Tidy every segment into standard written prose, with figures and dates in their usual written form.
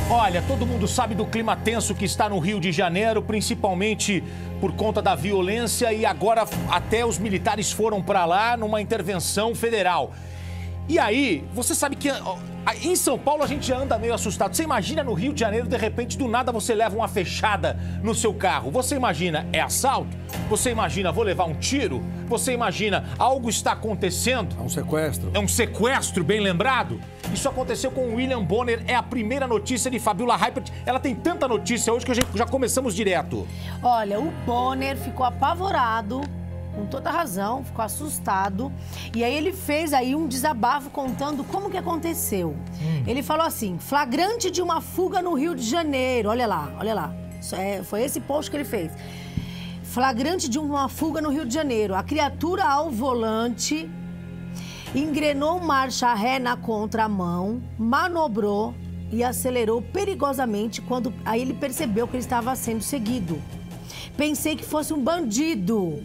Olha, todo mundo sabe do clima tenso que está no Rio de Janeiro, principalmente por conta da violência, e agora até os militares foram para lá numa intervenção federal. E aí, você sabe que em São Paulo a gente anda meio assustado. Você imagina no Rio de Janeiro, de repente, do nada você leva uma fechada no seu carro. Você imagina, é assalto? Você imagina, vou levar um tiro? Você imagina, algo está acontecendo? É um sequestro. É um sequestro, bem lembrado? Isso aconteceu com o William Bonner, é a primeira notícia de Fabiola Hypert. Ela tem tanta notícia hoje que já começamos direto. Olha, o Bonner ficou apavorado, com toda razão, ficou assustado. E aí ele fez aí um desabafo contando como que aconteceu. Ele falou assim, flagrante de uma fuga no Rio de Janeiro. Olha lá, olha lá. Foi esse post que ele fez. Flagrante de uma fuga no Rio de Janeiro. A criatura ao volante engrenou marcha ré na contramão, manobrou e acelerou perigosamente quando aí ele percebeu que ele estava sendo seguido. Pensei que fosse um bandido,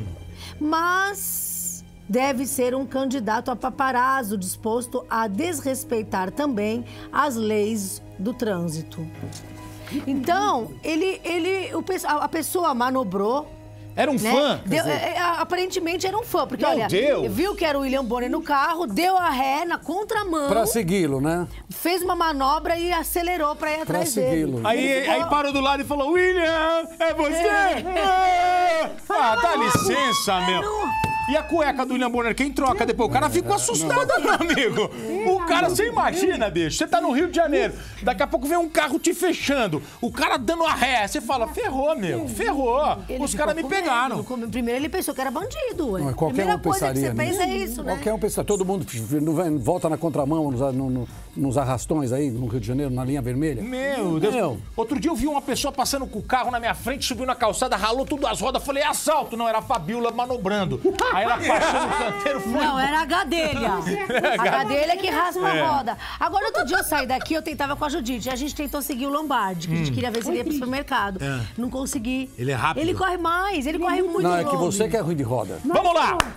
mas deve ser um candidato a paparazzo disposto a desrespeitar também as leis do trânsito. Então, a pessoa manobrou. Era um fã? Aparentemente era um fã, porque Meu olha, Deus. viu que era o William Bonner no carro, deu a ré na contramão. Pra segui-lo, né? Fez uma manobra e acelerou pra ir atrás dele. Aí parou do lado e falou, William, é você? Dá licença, meu. E a cueca do William Bonner, quem troca depois? O cara ficou assustado, meu amigo. O cara, você imagina, bicho, você tá no Rio de Janeiro, daqui a pouco vem um carro te fechando, o cara dando a ré, você fala, ferrou, meu, ferrou. Os caras me pegaram. Primeiro ele pensou que era bandido. Não, qualquer um pensaria que você pensa é isso, né? Qualquer um pensa, todo mundo volta na contramão, nos arrastões aí, no Rio de Janeiro, na linha vermelha. Meu Deus. Outro dia eu vi uma pessoa passando com o carro na minha frente, subiu na calçada, ralou tudo as rodas, falei, assalto. Não, era a Fabiola manobrando. Aí ela passou no canteiro, foi... Não, era a gadelha. A gadelha que raspa a roda. Agora, outro dia eu saí daqui, eu tentava com a Judite. A gente tentou seguir o Lombardi, que a gente queria ver se ele ia pro supermercado. Não consegui. Ele é rápido. Ele corre mais, ele corre muito Não, longe. é que você que é ruim de roda. Vamos lá!